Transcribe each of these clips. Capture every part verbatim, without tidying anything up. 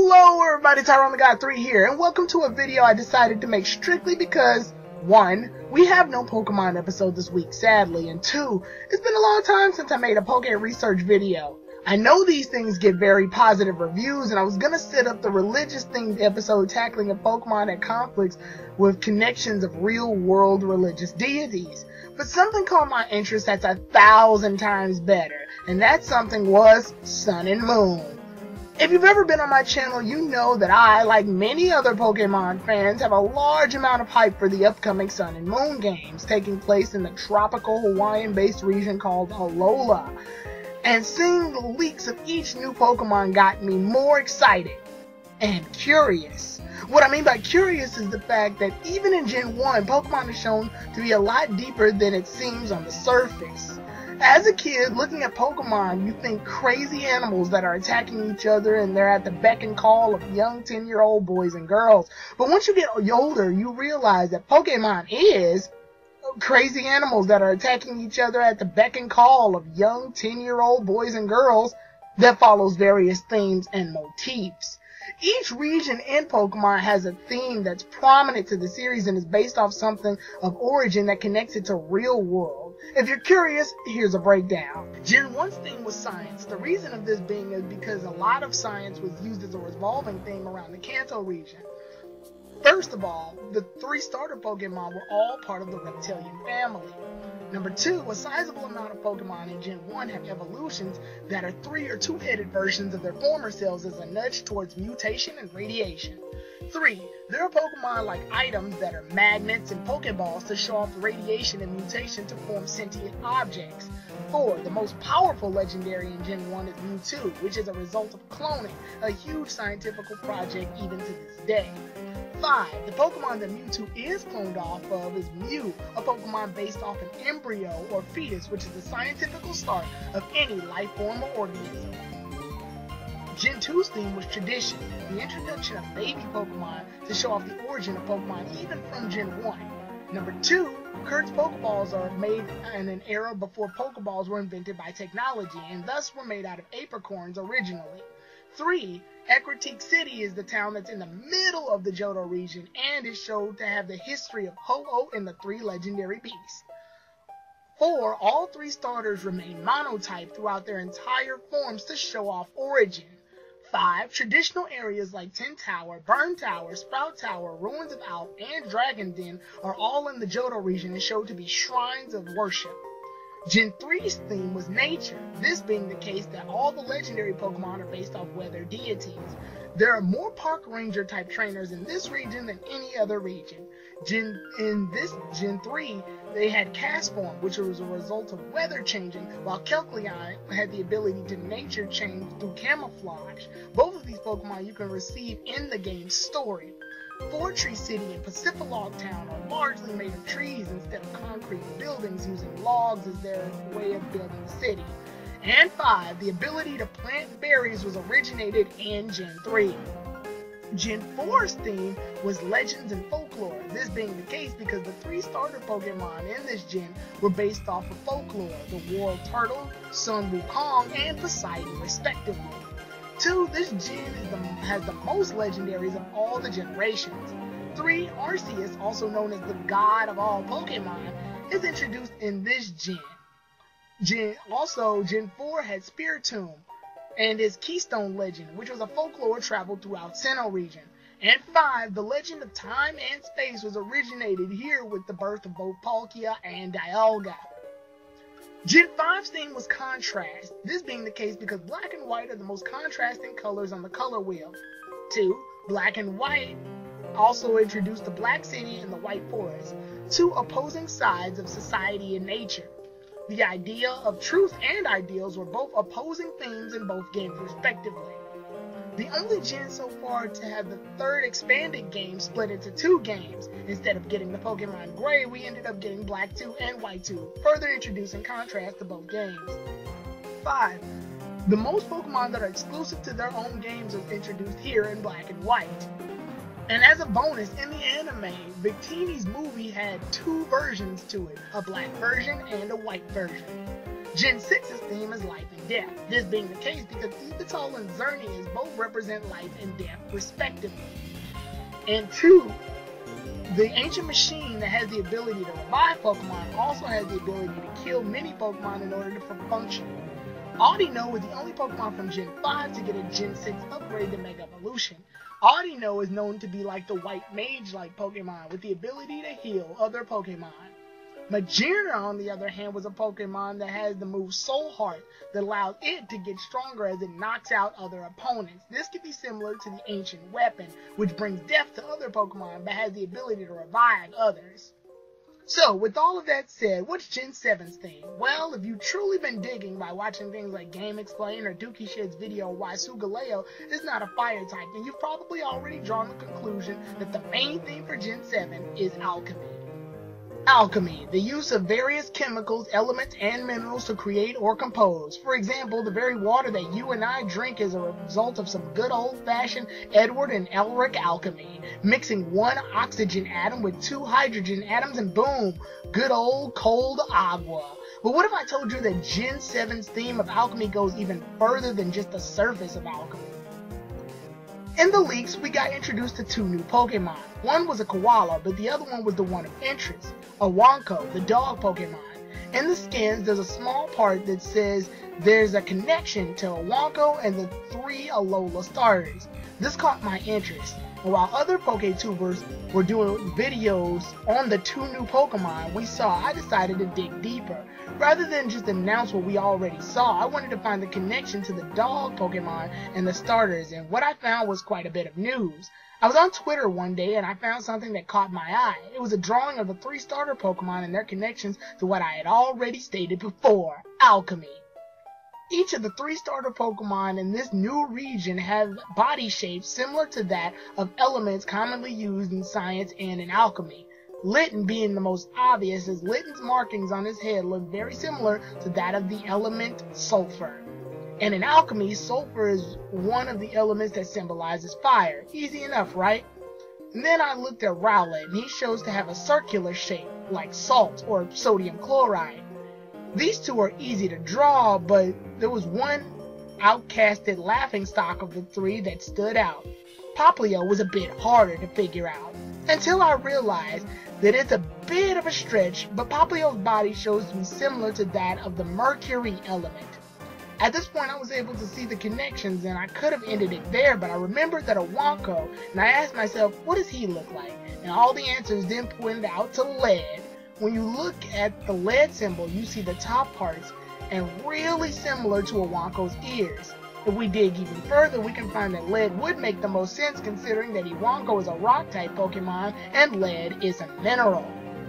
Hello everybody, Tyrone the God three here, and welcome to a video I decided to make strictly because, one, we have no Pokemon episode this week, sadly, and two, it's been a long time since I made a Poke research video. I know these things get very positive reviews, and I was gonna set up the religious themed episode tackling a Pokemon that conflicts with connections of real world religious deities. But something caught my interest that's a thousand times better, and that something was Sun and Moon. If you've ever been on my channel, you know that I, like many other Pokemon fans, have a large amount of hype for the upcoming Sun and Moon games, taking place in the tropical Hawaiian-based region called Alola. And seeing the leaks of each new Pokemon got me more excited and curious. What I mean by curious is the fact that even in Gen one, Pokemon is shown to be a lot deeper than it seems on the surface. As a kid, looking at Pokemon, you think crazy animals that are attacking each other and they're at the beck and call of young ten-year-old boys and girls. But once you get older, you realize that Pokemon is crazy animals that are attacking each other at the beck and call of young ten-year-old boys and girls that follows various themes and motifs. Each region in Pokemon has a theme that's prominent to the series and is based off something of origin that connects it to real world. If you're curious, here's a breakdown. Gen one's theme was science. The reason of this being is because a lot of science was used as a revolving theme around the Kanto region. First of all, the three starter Pokemon were all part of the reptilian family. Number two, a sizable amount of Pokemon in Gen one have evolutions that are three or two-headed versions of their former selves as a nudge towards mutation and radiation. Three, there are Pokemon like items that are magnets and Pokeballs to show off radiation and mutation to form sentient objects. Four, the most powerful legendary in Gen one is Mewtwo, which is a result of cloning, a huge scientific project even to this day. Five, the Pokemon that Mewtwo is cloned off of is Mew, a Pokemon based off an embryo or fetus, which is the scientific start of any life form or organism. Gen two's theme was tradition, the introduction of baby Pokemon to show off the origin of Pokemon even from Gen one. Number two, Kurt's Pokeballs are made in an era before Pokeballs were invented by technology and thus were made out of apricorns originally. Three, Ecruteak City is the town that's in the middle of the Johto region and is shown to have the history of Ho-Oh and the three legendary beasts. Four, all three starters remain monotype throughout their entire forms to show off origin. Five, traditional areas like Tin Tower, Burn Tower, Sprout Tower, Ruins of Alph, and Dragon Den are all in the Johto region and show to be shrines of worship. Gen three's theme was nature, this being the case that all the legendary Pokemon are based off weather deities. There are more Park Ranger type trainers in this region than any other region. Gen, in this Gen three, they had Castform, which was a result of weather changing, while Kecleon had the ability to nature change through camouflage. Both of these Pokemon you can receive in the game's story. Fortree City and Pacifilog Town are largely made of trees instead of concrete buildings, using logs as their way of building the city. And five, the ability to plant berries was originated in Gen three. Gen four's theme was legends and folklore, this being the case because the three starter Pokemon in this gen were based off of folklore, the World Turtle, Sun Wukong, and Poseidon respectively. Two, this gen is the, has the most legendaries of all the generations. Three, Arceus, also known as the god of all Pokemon, is introduced in this gen. Gen also, Gen four had Spiritomb and his Keystone Legend, which was a folklore traveled throughout Sinnoh region. And five, the legend of time and space was originated here with the birth of both Palkia and Dialga. Gen five's theme was contrast, this being the case because black and white are the most contrasting colors on the color wheel. Two, black and white also introduced the Black City and the White Forest, two opposing sides of society and nature. The idea of truth and ideals were both opposing themes in both games respectively. The only gen so far to have the third expanded game split into two games. Instead of getting the Pokemon Gray, we ended up getting Black two and White two, further introducing contrast to both games. Five, the most Pokemon that are exclusive to their own games are introduced here in Black and White. And as a bonus, in the anime, Victini's movie had two versions to it, a black version and a white version. Gen six's theme is life and death, this being the case because Yveltal and Xerneas both represent life and death respectively. And two, the ancient machine that has the ability to revive Pokemon also has the ability to kill many Pokemon in order to function. Audino is the only Pokemon from Gen five to get a Gen six upgrade to Mega Evolution. Audino is known to be like the white mage-like Pokemon with the ability to heal other Pokemon. Magearna, on the other hand, was a Pokemon that has the move Soul Heart that allows it to get stronger as it knocks out other opponents. This could be similar to the ancient weapon, which brings death to other Pokemon but has the ability to revive others. So, with all of that said, what's Gen seven's theme? Well, if you've truly been digging by watching things like Game Explain or Dookie Shed's video why Solgaleo is not a fire type, then you've probably already drawn the conclusion that the main theme for Gen seven is alchemy. Alchemy, the use of various chemicals, elements, and minerals to create or compose. For example, the very water that you and I drink is a result of some good old-fashioned Edward and Elric alchemy. Mixing one oxygen atom with two hydrogen atoms and boom, good old cold agua. But what if I told you that Gen seven's theme of alchemy goes even further than just the surface of alchemy? In the leaks, we got introduced to two new Pokemon. One was a koala, but the other one was the one of interest, a Wonko, the dog Pokemon. In the skins, there's a small part that says there's a connection to a Wonko and the three Alola starters. This caught my interest, and while other PokeTubers were doing videos on the two new Pokemon we saw, I decided to dig deeper. Rather than just announce what we already saw, I wanted to find the connection to the dog Pokemon and the starters, and what I found was quite a bit of news. I was on Twitter one day and I found something that caught my eye. It was a drawing of the three starter Pokemon and their connections to what I had already stated before, alchemy. Each of the three starter Pokemon in this new region have body shapes similar to that of elements commonly used in science and in alchemy. Litten being the most obvious, as Litten's markings on his head look very similar to that of the element sulfur. And in alchemy, sulfur is one of the elements that symbolizes fire. Easy enough, right? And then I looked at Rowlet, and he shows to have a circular shape, like salt or sodium chloride. These two are easy to draw, but there was one outcasted laughingstock of the three that stood out. Popplio was a bit harder to figure out, until I realized that it's a bit of a stretch, but Popplio's body shows to be similar to that of the mercury element. At this point I was able to see the connections and I could have ended it there, but I remembered that a Wonko, and I asked myself, what does he look like? And all the answers then pointed out to lead. When you look at the lead symbol, you see the top parts, and really similar to a Wonko's ears. If we dig even further, we can find that lead would make the most sense considering that Iwanko is a rock-type Pokemon and lead is a mineral.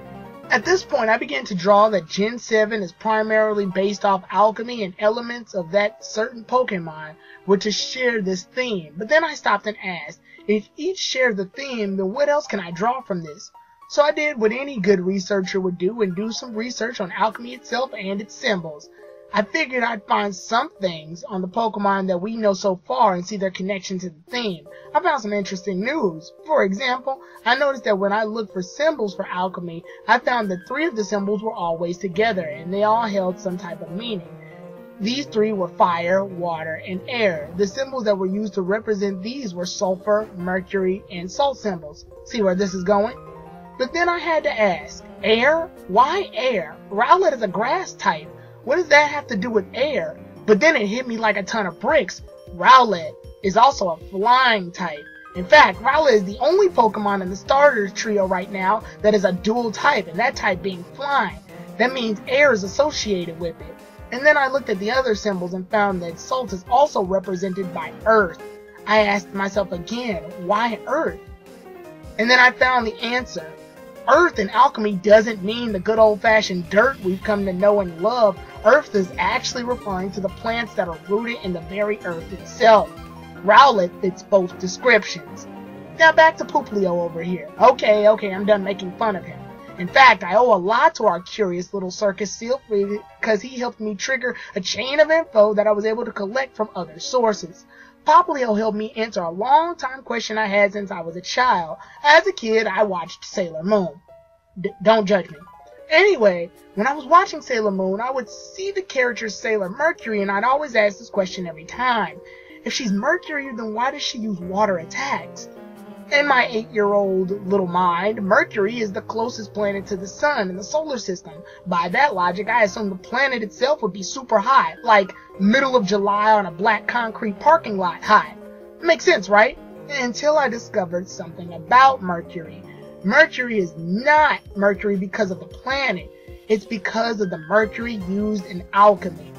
At this point, I began to draw that Gen seven is primarily based off alchemy and elements of that certain Pokemon, which has shared this theme. But then I stopped and asked, if each shared the theme, then what else can I draw from this? So I did what any good researcher would do and do some research on alchemy itself and its symbols. I figured I'd find some things on the Pokemon that we know so far and see their connection to the theme. I found some interesting news. For example, I noticed that when I looked for symbols for alchemy, I found that three of the symbols were always together and they all held some type of meaning. These three were fire, water, and air. The symbols that were used to represent these were sulfur, mercury, and salt symbols. See where this is going? But then I had to ask, air? Why air? Rowlet is a grass type. What does that have to do with air? But then it hit me like a ton of bricks. Rowlet is also a flying type. In fact, Rowlet is the only Pokemon in the starters trio right now that is a dual type, and that type being flying. That means air is associated with it. And then I looked at the other symbols and found that salt is also represented by earth. I asked myself again, why earth? And then I found the answer. Earth in alchemy doesn't mean the good old-fashioned dirt we've come to know and love. Earth is actually referring to the plants that are rooted in the very earth itself. Rowlet fits both descriptions. Now back to Popplio over here. Okay, okay, I'm done making fun of him. In fact, I owe a lot to our curious little circus seal because he helped me trigger a chain of info that I was able to collect from other sources. Popplio helped me answer a long-time question I had since I was a child. As a kid, I watched Sailor Moon. D- don't judge me. Anyway, when I was watching Sailor Moon, I would see the character Sailor Mercury, and I'd always ask this question every time. If she's Mercury, then why does she use water attacks? In my eight-year-old little mind, Mercury is the closest planet to the sun in the solar system. By that logic, I assumed the planet itself would be super high, like middle of July on a black concrete parking lot high. Makes sense, right? Until I discovered something about Mercury. Mercury is not Mercury because of the planet. It's because of the mercury used in alchemy.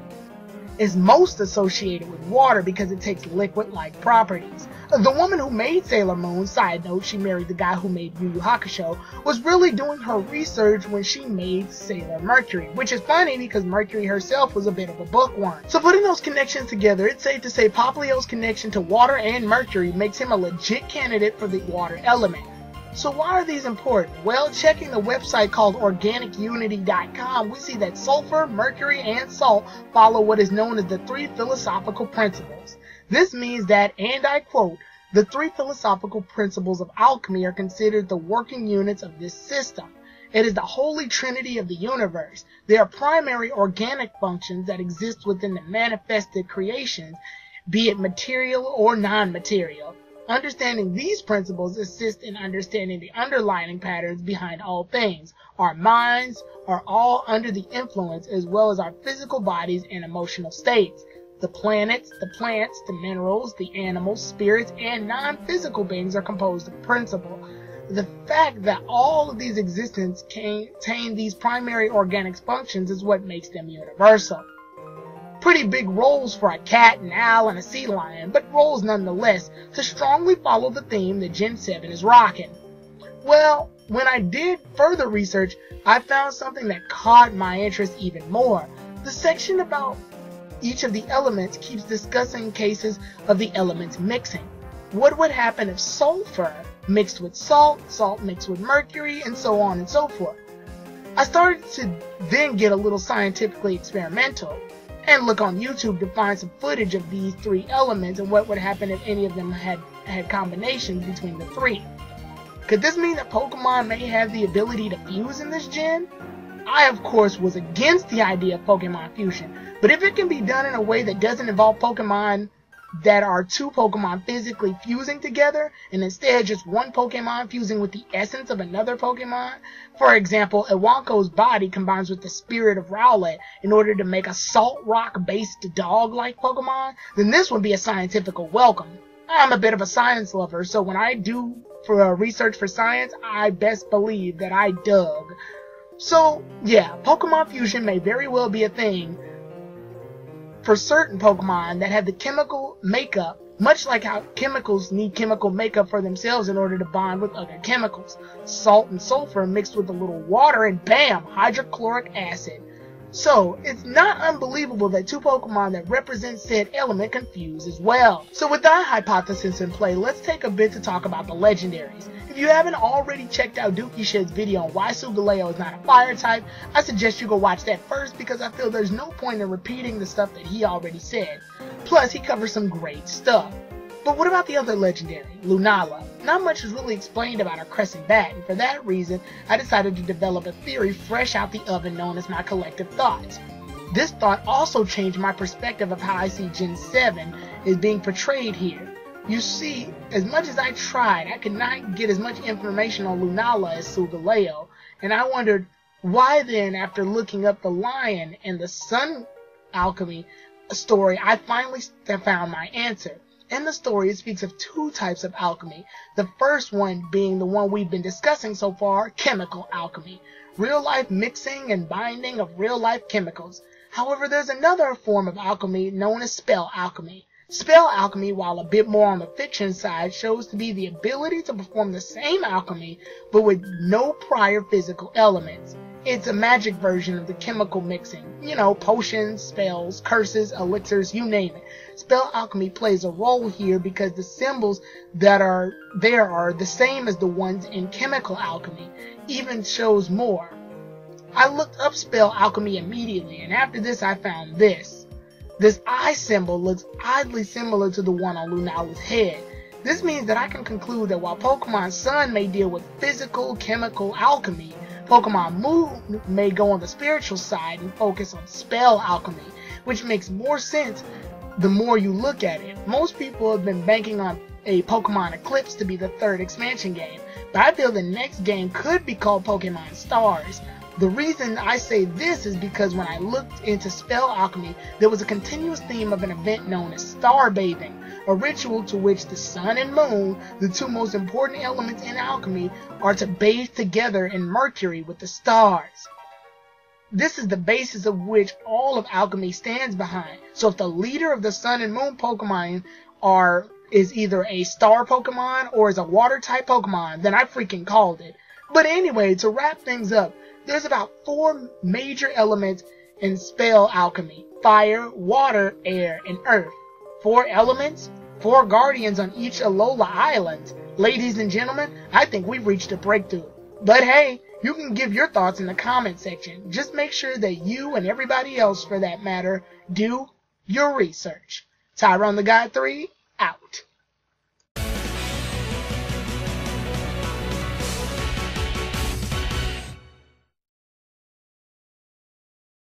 It's most associated with water because it takes liquid-like properties. The woman who made Sailor Moon, side note, she married the guy who made Yu Yu Hakusho, was really doing her research when she made Sailor Mercury, which is funny because Mercury herself was a bit of a bookworm. So putting those connections together, it's safe to say Poplio's connection to water and Mercury makes him a legit candidate for the water element. So why are these important? Well, checking the website called organic unity dot com, we see that sulfur, mercury, and salt follow what is known as the three philosophical principles. This means that, and I quote, the three philosophical principles of alchemy are considered the working units of this system. It is the holy trinity of the universe. They are primary organic functions that exist within the manifested creations, be it material or non-material. Understanding these principles assists in understanding the underlying patterns behind all things. Our minds are all under the influence as well as our physical bodies and emotional states. The planets, the plants, the minerals, the animals, spirits, and non-physical beings are composed of principle. The fact that all of these existences contain these primary organic functions is what makes them universal. Pretty big roles for a cat, an owl, and a sea lion, but roles nonetheless to strongly follow the theme that Gen seven is rocking. Well, when I did further research, I found something that caught my interest even more. The section about each of the elements keeps discussing cases of the elements mixing. What would happen if sulfur mixed with salt, salt mixed with mercury, and so on and so forth? I started to then get a little scientifically experimental and look on YouTube to find some footage of these three elements and what would happen if any of them had, had combinations between the three. Could this mean that Pokemon may have the ability to fuse in this gen? I, of course, was against the idea of Pokemon fusion, but if it can be done in a way that doesn't involve Pokemon that are two Pokemon physically fusing together, and instead just one Pokemon fusing with the essence of another Pokemon, for example, Iwanko's body combines with the spirit of Rowlet in order to make a salt rock-based dog-like Pokemon, then this would be a scientific welcome. I'm a bit of a science lover, so when I do for uh, research for science, I best believe that I dug. So, yeah, Pokemon fusion may very well be a thing for certain Pokemon that have the chemical makeup, much like how chemicals need chemical makeup for themselves in order to bond with other chemicals. Salt and sulfur mixed with a little water and bam, hydrochloric acid. So, it's not unbelievable that two Pokemon that represent said element can fuse as well. So with that hypothesis in play, let's take a bit to talk about the legendaries. If you haven't already checked out Dookie Shed's video on why Solgaleo is not a fire type, I suggest you go watch that first because I feel there's no point in repeating the stuff that he already said. Plus, he covers some great stuff. But what about the other legendary, Lunala? Not much is really explained about her Crescent Bat, and for that reason, I decided to develop a theory fresh out the oven known as my collective thoughts. This thought also changed my perspective of how I see Gen seven is being portrayed here. You see, as much as I tried, I could not get as much information on Lunala as Solgaleo, and I wondered, why then, after looking up the Lion and the Sun Alchemy story, I finally found my answer. In the story, it speaks of two types of alchemy. The first one being the one we've been discussing so far, chemical alchemy. Real-life mixing and binding of real-life chemicals. However, there's another form of alchemy known as spell alchemy. Spell alchemy, while a bit more on the fiction side, shows to be the ability to perform the same alchemy, but with no prior physical elements. It's a magic version of the chemical mixing. You know, potions, spells, curses, elixirs, you name it. Spell alchemy plays a role here because the symbols that are there are the same as the ones in chemical alchemy, even shows more. I looked up spell alchemy immediately, and after this I found this. This eye symbol looks oddly similar to the one on Lunala's head. This means that I can conclude that while Pokemon Sun may deal with physical chemical alchemy, Pokemon Moon may go on the spiritual side and focus on spell alchemy, which makes more sense the more you look at it. Most people have been banking on a Pokemon Eclipse to be the third expansion game, but I feel the next game could be called Pokemon Stars. The reason I say this is because when I looked into spell alchemy, there was a continuous theme of an event known as star bathing, a ritual to which the sun and moon, the two most important elements in alchemy, are to bathe together in Mercury with the stars. This is the basis of which all of alchemy stands behind. So if the leader of the sun and moon Pokemon are is either a star Pokemon or is a water type Pokemon, then I freaking called it. But anyway, to wrap things up, there's about four major elements in spell alchemy: fire, water, air, and earth. Four elements, four guardians on each Alola island. Ladies and gentlemen, I think we've reached a breakthrough. But hey, you can give your thoughts in the comment section. Just make sure that you and everybody else, for that matter, do your research. Tyrone the God three, out.